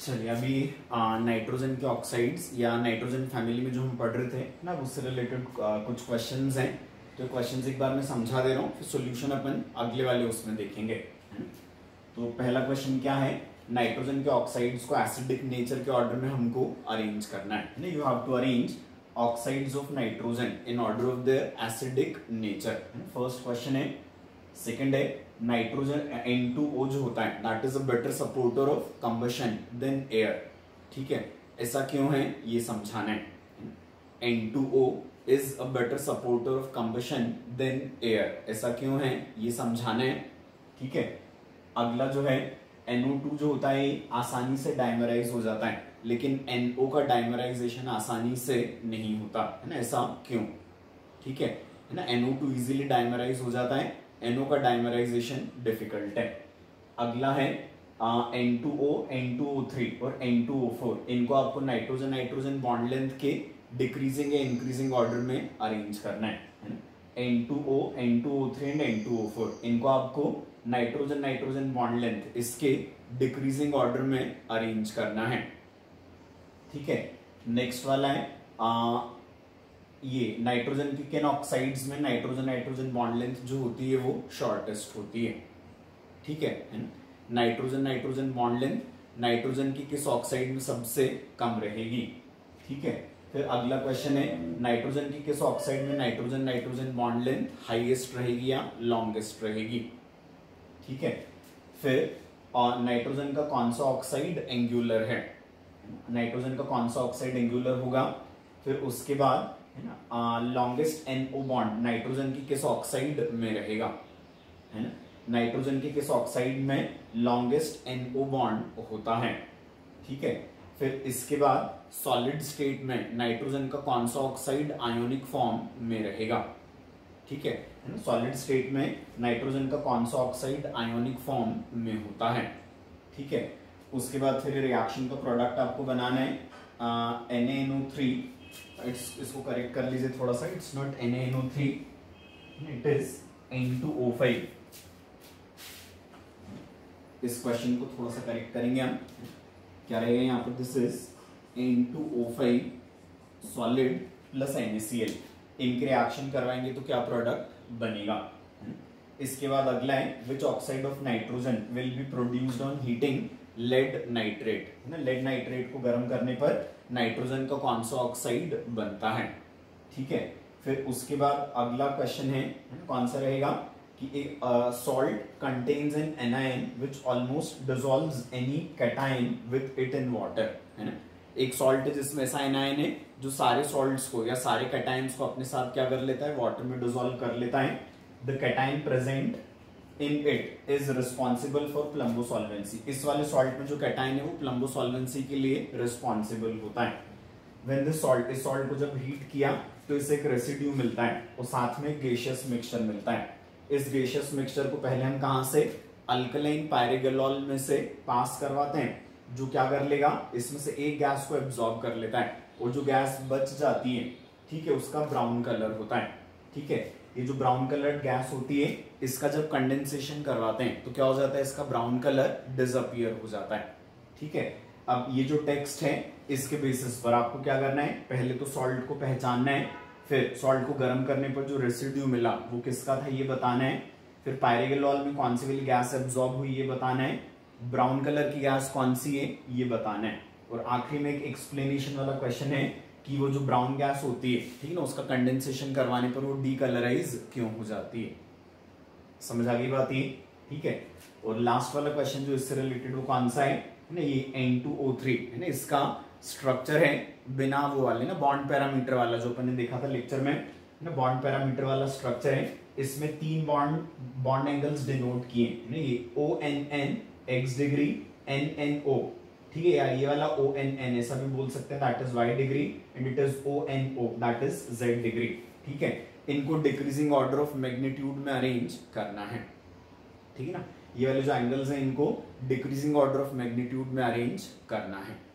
चलिए अभी नाइट्रोजन के ऑक्साइड्स या नाइट्रोजन फैमिली में जो हम पढ़ रहे थे ना, उससे रिलेटेड कुछ क्वेश्चंस हैं। तो क्वेश्चंस एक बार मैं समझा दे रहा हूँ, फिर सॉल्यूशन अपन अगले वाले उसमें देखेंगे। तो पहला क्वेश्चन क्या है, नाइट्रोजन के ऑक्साइड्स को एसिडिक नेचर के ऑर्डर में हमको अरेंज करना है। You have to arrange oxides of nitrogen in order of their acidic nature. First question है। सेकंड है, नाइट्रोजन N2O जो होता है that is a better supporter of combustion than air. ठीक है, ऐसा क्यों है ये समझाना है। N2O is a better supporter of combustion than air, ऐसा क्यों है ये समझाना है। ठीक है, अगला जो है NO2 जो होता है आसानी से डाइमराइज हो जाता है, लेकिन NO का डाइमराइजेशन आसानी से नहीं होता है ना, ऐसा क्यों। ठीक है ना, NO2 इजीली डाइमराइज हो जाता है, NO का डाइमराइजेशन डिफिकल्ट है। अगला है N2O, N2O3 और N2O4, इनको आपको नाइट्रोजन नाइट्रोजन बॉन्ड लेंथ के डिक्रीजिंग या इंक्रीजिंग ऑर्डर में अरेंज करना है ना। N2O, N2O3 एंड N2O4, इनको आपको नाइट्रोजन नाइट्रोजन बॉन्ड लेंथ इसके डिक्रीजिंग ऑर्डर में अरेंज करना है। ठीक है, नेक्स्ट वाला है ये नाइट्रोजन की किन ऑक्साइड्स में नाइट्रोजन नाइट्रोजन बॉन्ड लेंथ जो होती है वो शॉर्टेस्ट होती है। ठीक है, nitrogen nitrogen bond length nitrogen की किस ऑक्साइड में सबसे कम रहेगी। ठीक है, फिर अगला क्वेश्चन है, नाइट्रोजन की किस ऑक्साइड में nitrogen nitrogen bond length highest रहेगी या लॉन्गेस्ट रहेगी। ठीक है, फिर नाइट्रोजन का कौन सा ऑक्साइड एंगुलर है, नाइट्रोजन का कौन सा ऑक्साइड एंगुलर होगा। फिर उसके बाद है ना लॉन्गेस्ट NO बॉन्ड नाइट्रोजन की किस ऑक्साइड में रहेगा, है ना, नाइट्रोजन की किस ऑक्साइड में लॉन्गेस्ट NO बॉन्ड होता है। ठीक है, फिर इसके बाद सॉलिड स्टेट में नाइट्रोजन का कौन सा ऑक्साइड आयोनिक फॉर्म में रहेगा। ठीक है ना, सॉलिड स्टेट में नाइट्रोजन का कौन सा ऑक्साइड आयोनिक फॉर्म में होता है। ठीक है, उसके बाद फिर रिएक्शन का प्रोडक्ट आपको बनाना है NaNO3, इसको करेक्ट कर लीजिए थोड़ा सा, it's not NaNO3, it is N2O5। इस क्वेश्चन को थोड़ा सा करेक्ट करेंगे हम, क्या रहेगा यहाँ पर, this is N2O5 solid plus NaCl, इनके रिएक्शन करवाएंगे तो क्या प्रोडक्ट बनेगा। इसके बाद अगला है, which oxide of nitrogen will be produced on heating lead nitrate, है ना, लेड नाइट्रेट को गर्म करने पर नाइट्रोजन का कौन सा ऑक्साइड बनता है। ठीक है, फिर उसके बाद अगला क्वेश्चन है कौन सा रहेगा कि एक salt contains an anion which almost dissolves any cation with it in water, है ना, एक सॉल्ट है जिसमें ऐसा एनायन है जो सारे सॉल्ट्स को या सारे कैटायंस को अपने साथ क्या कर लेता है, वाटर में डिसॉल्व कर लेता है। The cation present in it is responsible for plumbosolvency, इस वाले सॉल्ट में जो कैटायन है वो प्लम्बो सॉल्वेंसी के लिए रिस्पॉन्सिबल होता है। व्हेन दिस सॉल्ट, इस सॉल्ट को जब हीट किया तो इससे एक रेसिड्यू मिलता है और साथ में गैसियस मिक्सचर मिलता है। इस गैसियस मिक्सचर को पहले हम कहां से, अल्कलाइन पायरेगोलोल में से पास करवाते हैं, जो क्या कर लेगा, इसमें से एक गैस को एब्जॉर्ब कर लेता है और जो गैस बच जाती है, ठीक है, उसका ब्राउन कलर होता है। ठीक है, ये जो ब्राउन कलर गैस होती है इसका जब कंडेंसेशन करवाते हैं तो क्या हो जाता है, इसका ब्राउन कलर डिसअपीयर हो जाता है। ठीक है, अब ये जो टेक्स्ट है इसके बेसिस पर आपको क्या करना है, पहले तो सॉल्ट को पहचानना है, फिर सॉल्ट को गर्म करने पर जो रेसिड्यू मिला वो किसका था ये बताना है, फिर पायरेगोलोल में कौन सी वाली गैस एब्जॉर्ब हुई ये बताना है, ब्राउन कलर की गैस कौन सी है ये बताना है, और आखिरी में एक एक्सप्लेनेशन वाला क्वेश्चन है कि वो जो ब्राउन गैस होती है, ठीक है ना, उसका कंडेंसेशन करवाने पर वो डीकलराइज क्यों हो जाती है। समझ आ गई बात ये। ठीक है, और लास्ट वाला क्वेश्चन जो इससे रिलेटेड वो कौन सा है ना, ये N2O3 है ना, इसका स्ट्रक्चर है बिना वो वाले ना बॉन्ड पैरामीटर वाला जो अपन ने देखा था लेक्चर में ना, बॉन्ड पैरामीटर वाला स्ट्रक्चर है, इसमें 3 बॉन्ड एंगल्स डिनोट किए हैं ना, ये ONN x डिग्री NNO। ठीक है यार, ये वाला ONN ऐसा भी बोल सकते हैं, that is y degree, and it is ONO that is z degree. ठीक है, इनको डिक्रीजिंग ऑर्डर ऑफ मैग्नीट्यूड में अरेंज करना है। ठीक है ना, ये वाले जो एंगल्स हैं इनको डिक्रीजिंग ऑर्डर ऑफ मैग्नीट्यूड में अरेंज करना है।